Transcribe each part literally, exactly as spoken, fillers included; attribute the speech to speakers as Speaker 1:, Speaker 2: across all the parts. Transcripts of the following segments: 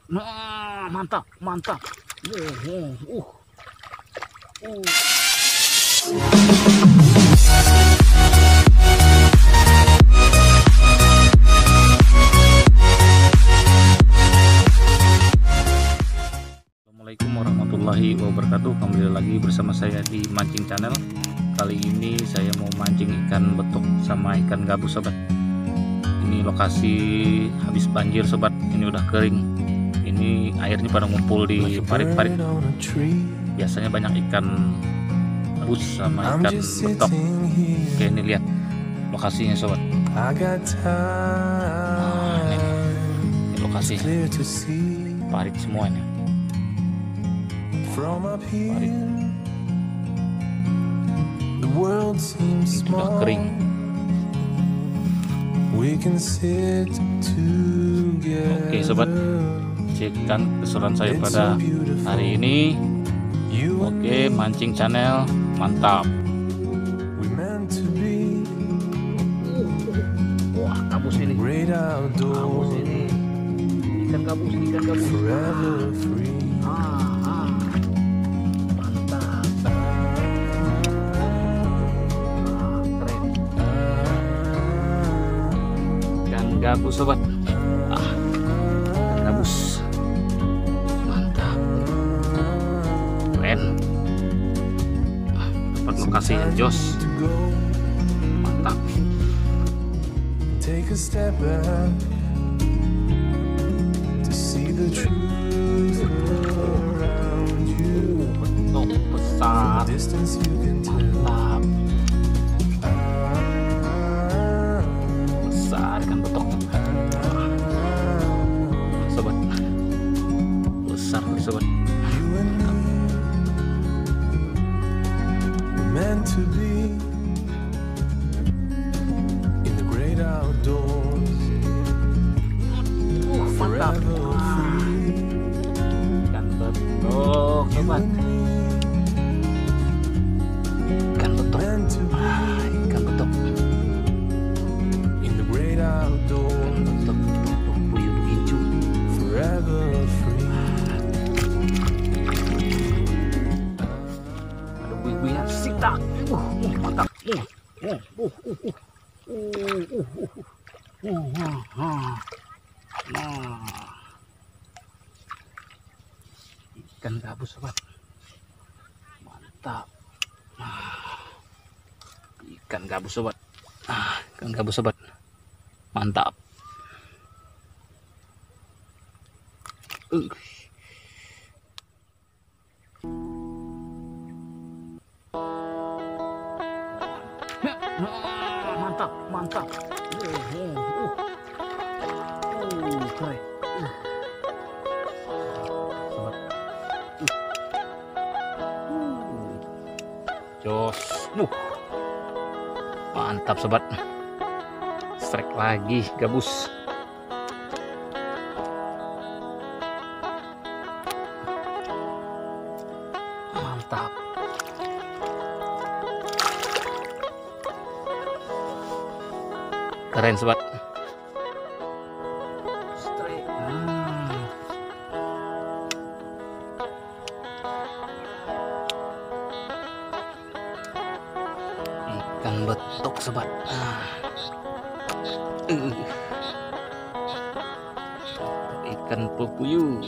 Speaker 1: Nah, mantap, mantap. Uh, uh, uh. uh. Assalamualaikum warahmatullahi wabarakatuh. Kembali lagi bersama saya di Mancing Channel. Kali ini saya mau mancing ikan betok sama ikan gabus, sobat. Ini lokasi habis banjir, sobat. Ini udah kering. Ini airnya pada ngumpul di parit-parit. Biasanya banyak ikan gabus sama ikan betok. Oke, ini lihat lokasinya, sobat. Nah, ini, ini lokasinya. Parit semuanya. Parit. Itu udah kering. Oke, sobat, sekian keseruan saya pada hari ini. Oke, Mancing Channel, mantap. Wah, gabus ini. Gabus ini. Ikan gabus, ikan gabus. Ah, ah. Mantap. Ah, keren. Ikan gabus, sobat. Ah, ikan gabus. Mantap. Keren. Ah, dapat lokasi yang jos. Mantap.
Speaker 2: Take a step back to see the truth around you.
Speaker 1: Betok besar.
Speaker 2: Distance you can tell.
Speaker 1: Mantap. Besar ikan betok. Sobat. Besar nih, sobat.
Speaker 2: You and me were meant to be in the great outdoors.
Speaker 1: Uh, mantap. Ah, ikan betok, sobat. Ikan betok.
Speaker 2: Meant to be
Speaker 1: Ah, ikan betok.
Speaker 2: in the great outdoors.
Speaker 1: Ikan betok. Puyuh hijau.
Speaker 2: Forever free.
Speaker 1: Ada buih-buihan sitak. Uh, uh, mantap. Uh, uh, uh, uh, uh. Uh, uh, uh, uh. Uh, uh, uh. Nah, ikan gabus, sobat. Mantap. Nah, ikan gabus, sobat. Ah, ikan gabus, sobat. Mantap. Uh. Nah, mantap, mantap. Uh, uh, uh. Uh, keren. Uh. Sobat. Uh. Uh. Jos. Uh. Mantap, sobat. Strike lagi gabus. Mantap. Keren, sobat. Strike. Hmm. Ikan betok, sobat. Ah. Uh. Ikan pepuyuh.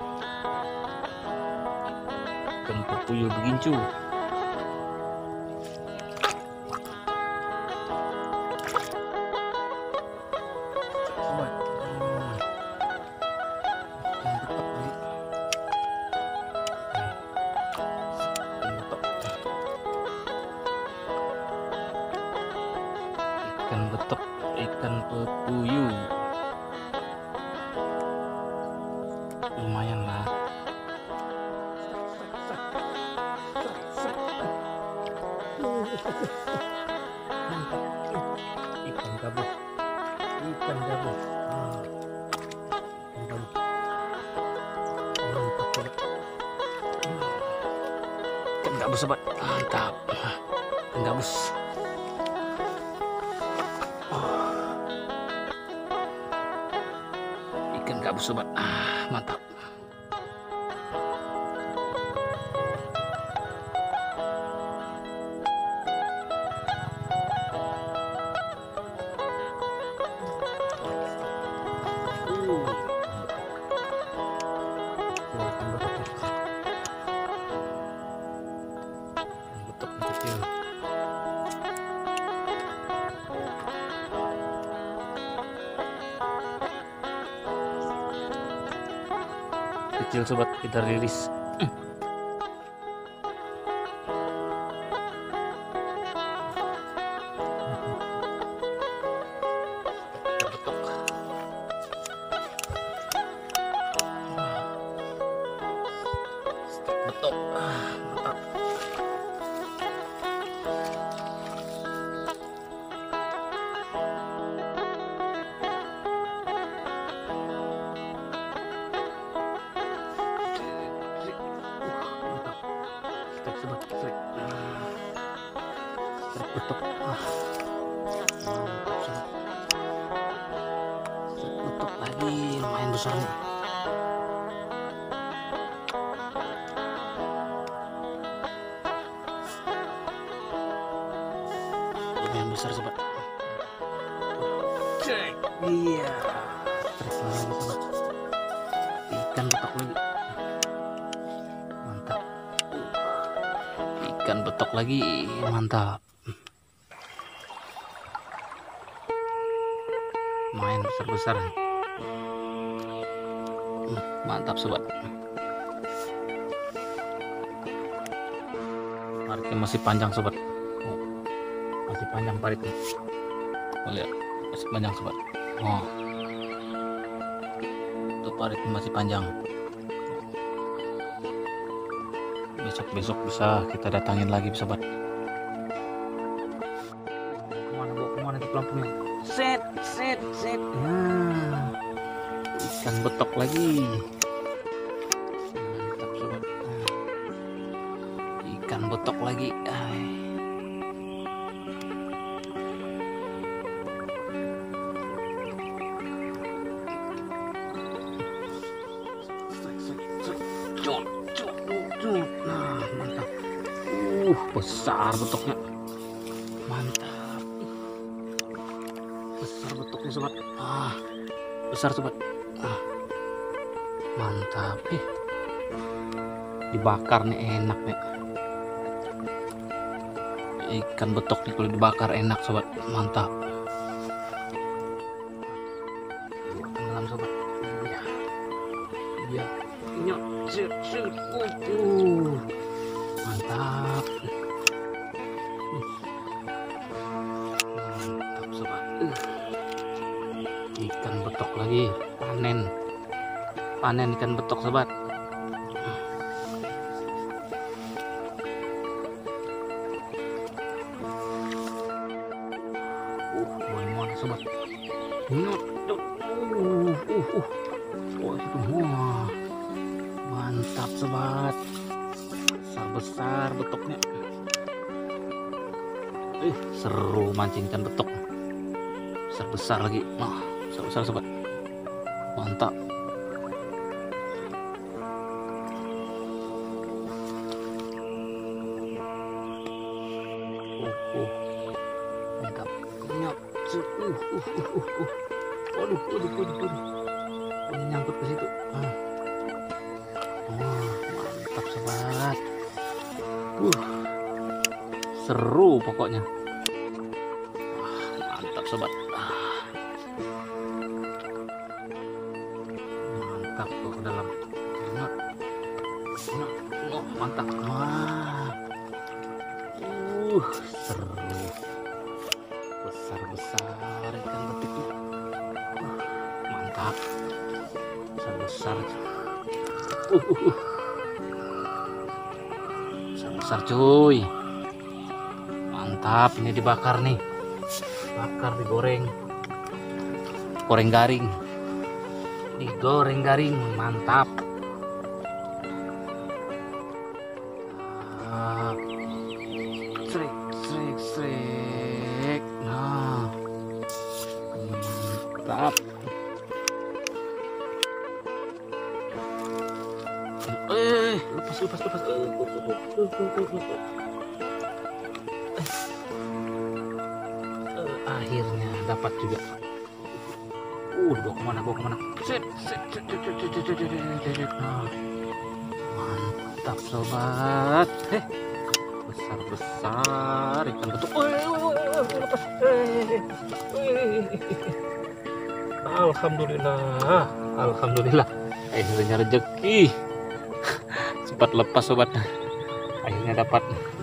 Speaker 1: Ikan pepuyuh begincu. Sobat. Hmm. Ikan betok ini. Ikan betok. Ikan betok, ikan pepuyuh. Lumayan lah. Mantap. Ikan gabus. Ikan gabus. Ah. Ikan gabus. Mantap, sobat. Ikan gabus, sobat. Mantap. Ikan gabus. ikan gabus gabus sobat. Ah, mantap. Kecil sobat, kita rilis. Betok. Betok. Mantap. Sobat, strike, strike betok, ah, mantap sobat, strike betok lagi, lumayan besar nih. Lumayan besar sobat. Strike, iya, strike lagi sobat, ikan betok lagi. Ikan betok lagi, mantap. Main besar-besar. Mantap sobat. Paritnya masih panjang sobat. Oh, masih panjang paritnya. Oh, lihat, masih panjang sobat. Oh, itu paritnya masih panjang. Besok-besok bisa kita datangin lagi sobat. Kemana bawa kemana itu pelampungnya? Set, set, set. Nah, ikan betok lagi. Mantap sobat. Nah, ikan betok lagi. Ay. Nah, mantap. Uh, besar betoknya. Mantap. Besar betoknya sobat. Ah, besar sobat. Ah, mantap. Eh, dibakar nih enak nih. Ikan betok nih kalau dibakar enak sobat. Mantap. Tenggelam sobat. Iya. Iya. Nyok. Shoot, shoot. Uh, uh. Mantap. Mantap sobat. Uh. Ikan betok lagi, panen. Panen ikan betok sobat. Uh, mana sobat. Nyok. Uh, uh, uh. Oh, itu wah. Mantap sobat, besar-besar betoknya. Ih, seru mancing ikan betok, besar-besar lagi. Nah, besar-besar sobat, mantap. Uh, uh, mantap. Nyok, uh, uh, uh, uh, uh. Waduh, waduh, waduh, waduh. Ini nyangkut ke situ. Ah. Oh, mantap sobat. Uh, seru pokoknya. Wah, mantap sobat. Ah. Mantap tuh ke dalam. Nah, nah, oh, mantap. Wah. Uh, seru. Besar-besar ikan betiknya. Uh, mantap. Besar-besar. Uh, uh, uh. Besar-besar cuy. Mantap, ini dibakar nih. Bakar, digoreng. Goreng garing. Digoreng garing, mantap. Ah. Srek, srek, srek. Nah. Mantap. Eh, lepas, lepas, lepas. Eh, uh, uh, uh, uh, uh, uh, uh. Eh, akhirnya dapat juga. Uh, bawa kemana, bawa kemana? Set, set, set, set, set, set, set, set, set. Nah, mantap sobat. Eh, besar besar ikan betuk. Woi, lepas. Eh, alhamdulillah, alhamdulillah. Akhirnya rezeki. Sempat lepas sobat. Akhirnya dapat.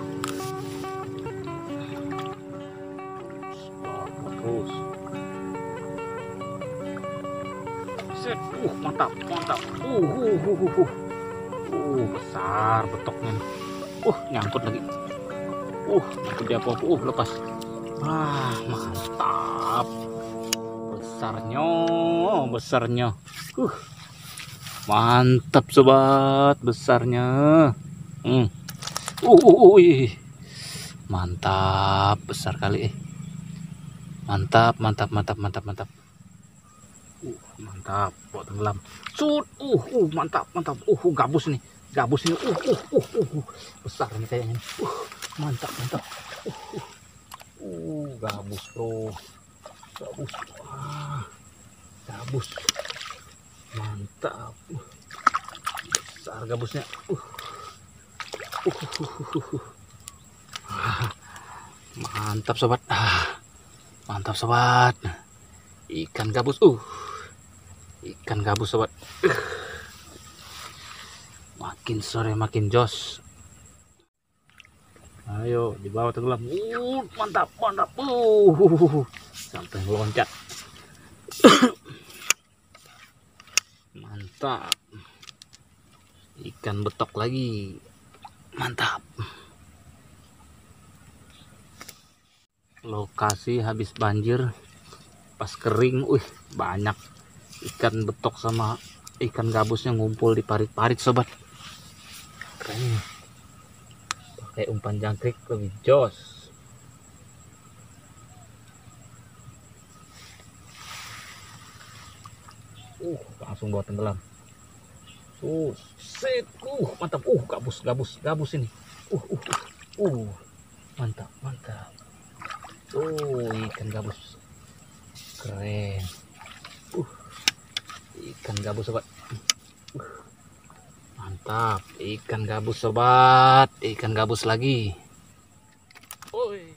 Speaker 1: Terus. Set. Uh, mantap, mantap. Uh, uh, uh, uh, uh. Uh, besar betoknya. Uh, nyangkut lagi. Uh, nyangkut di apa? Uh, lepas. Ah, mantap. Besarnya, besarnya. Uh. Mantap sobat, besarnya. Hmm. Uh, uh, uh, uh. Mantap, besar kali eh. Mantap, mantap, mantap, mantap, mantap. Uh, mantap, buat tenggelam. Sud, uh, uh, mantap, mantap. Uh, uh, gabus nih, gabus ini. Uh, uh, uh, uh, uh. Besar nih kayaknya. Uh, mantap, mantap. Uh, uh. uh gabus bro, gabus. Ah, gabus. Mantap. Uh, besar gabusnya. Uh. Uh, uh, uh, uh, uh. Ah, mantap sobat. Ah, mantap sobat. Ikan gabus. Uh. Ikan gabus sobat. Uh. Makin sore makin jos. Ayo di bawah tenggelam. Uh, mantap, mantap. Uh, sampai loncat. Mantap. Ikan betok lagi. Mantap. Lokasi habis banjir, pas kering, wih banyak ikan betok sama ikan gabusnya ngumpul di parit-parit sobat. Keren. Pakai umpan jangkrik lebih jos. Uh, langsung bawa tenggelam. Uh, set, uh, mantap. Uh, gabus, gabus, gabus ini. Uh, uh, uh, uh, mantap, mantap. Oh, ikan gabus. Keren. Uh, ikan gabus sobat. Uh, mantap, ikan gabus sobat. Ikan gabus lagi. Oi.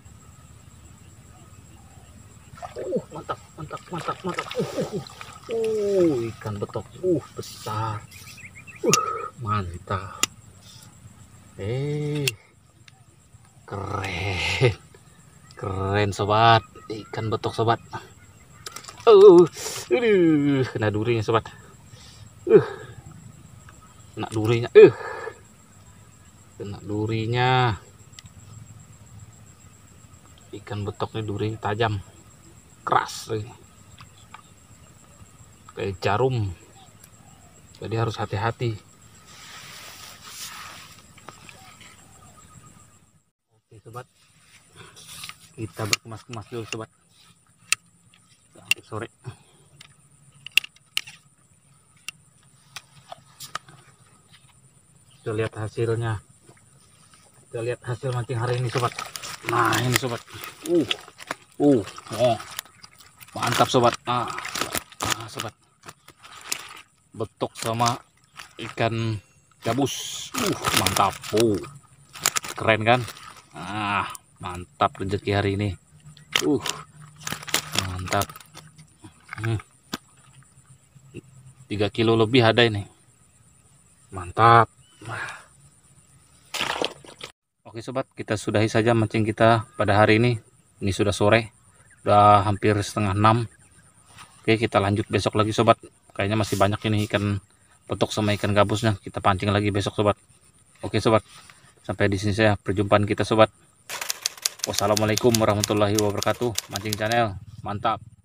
Speaker 1: Uh, mantap, mantap, mantap, mantap. Uh, uh, uh. Uh, ikan betok, uh besar, uh mantap, eh keren, keren sobat, ikan betok sobat. Uh, uh, kena durinya sobat, uh, kena durinya, uh, kena durinya, ikan betoknya durinya tajam, keras lagi. Kayak jarum, jadi harus hati-hati. Oke sobat, kita berkemas-kemas dulu sobat sampai sore. Kita lihat hasilnya, kita lihat hasil mancing hari ini sobat. Nah ini sobat, uh uh oh mantap sobat. Nah, nah sobat, betok sama ikan gabus, uh mantap. Uh keren kan? Ah mantap rezeki hari ini. Uh mantap. Hmm. tiga kilo lebih ada ini. Mantap. Oke sobat, kita sudahi saja mancing kita pada hari ini. Ini sudah sore, udah hampir setengah enam. Oke, kita lanjut besok lagi sobat. Kayaknya masih banyak ini ikan betok sama ikan gabusnya. Kita pancing lagi besok sobat. Oke sobat, sampai di sini saya perjumpaan kita sobat. Wassalamualaikum warahmatullahi wabarakatuh. Mancing channel, mantap.